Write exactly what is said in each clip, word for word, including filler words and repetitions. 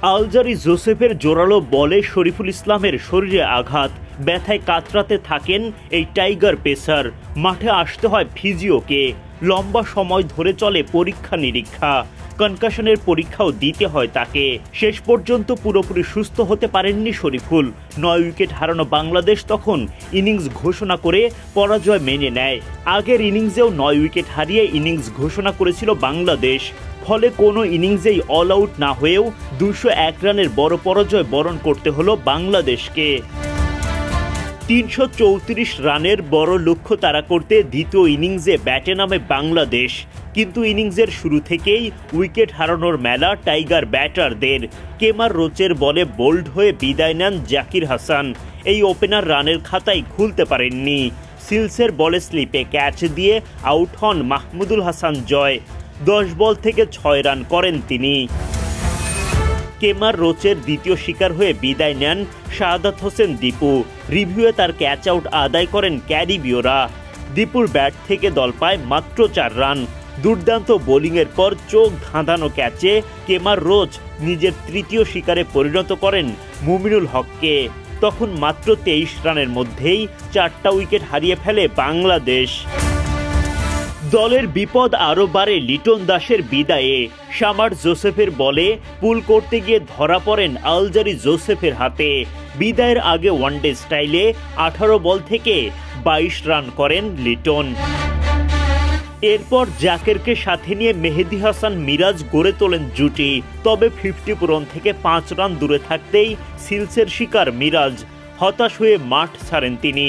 Alzarri জোসেফের জোরালো বলে শরীফুল ইসলামের শরীরে আঘাত, ব্যথায় কাতরাতে থাকেন এই টাইগার পেসার। মাঠে আসতে হয় ফিজিওকে, লম্বা সময় ধরে চলে পরীক্ষা নিরীক্ষা, কনকশনের পরীক্ষাও দিতে হয় তাকে। শেষ পর্যন্ত পুরোপুরি সুস্থ হতে পারেননি শরীফুল। নয় উইকেট হারানো বাংলাদেশ তখন ইনিংস ঘোষণা করে পরাজয় মেনে নেয়। আগের ইনিংসেও নয় উইকেট হারিয়ে ইনিংস ঘোষণা করেছিল বাংলাদেশ। ফলে কোনো ইনিংসেই অল আউট না হয়েও দুশো এক রানের বড় পরাজয় বরণ করতে হলো বাংলাদেশকে। তিনশো চৌত্রিশ রানের বড় লক্ষ্য তাড়া করতে দ্বিতীয় ইনিংসে ব্যাটে নামে বাংলাদেশ, কিন্তু ইনিংসের শুরু থেকেই উইকেট হারানোর মেলা টাইগার ব্যাটারদের। কেমার রোচের বলে বোল্ড হয়ে বিদায় নেন জাকির হাসান। এই ওপেনার রানের খাতায় খুলতে পারেননি। সিলসের বলে স্লিপে ক্যাচ দিয়ে আউট হন মাহমুদুল হাসান জয়। দশ বল থেকে ছয় রান করেন তিনি। কেমার রোচের দ্বিতীয় শিকার হয়ে বিদায় নেন শাহাদাত হোসেন দীপু। রিভিউয়ে তার ক্যাচ আউট আদায় করেন ক্যারিবীয়রা। দীপুর ব্যাট থেকে দল পায় মাত্র চার রান। দুর্দান্ত বোলিংয়ের পর চোখ ধাঁধানো ক্যাচে কেমার রোচ নিজের তৃতীয় শিকারে পরিণত করেন মুমিনুল হককে। তখন মাত্র তেইশ রানের মধ্যেই চারটা উইকেট হারিয়ে ফেলে বাংলাদেশ। দলের বিপদ আরও বাড়ে লিটন দাসের বিদায়ে। শামার জোসেফের বলে পুল করতে গিয়ে ধরা পড়েন আলজারি জোসেফের হাতে। বিদায়ের আগে ওয়ানডে স্টাইলে আঠারো বল থেকে বাইশ রান করেন লিটন। এরপর জাকেরকে সাথে নিয়ে মেহেদী হাসান মিরাজ গড়ে তোলেন জুটি। তবে ফিফটি পূরণ থেকে পাঁচ রান দূরে থাকতেই সিলসের শিকার মিরাজ। হতাশ হয়ে মাঠ ছাড়েন তিনি।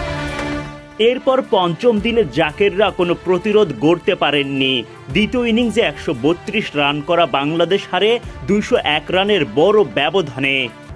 এরপর পঞ্চম দিনে জাকেররা কোনো প্রতিরোধ গড়তে পারেননি। দ্বিতীয় ইনিংসে একশো বত্রিশ রান করা বাংলাদেশ হারে দুইশো এক রানের বড় ব্যবধানে।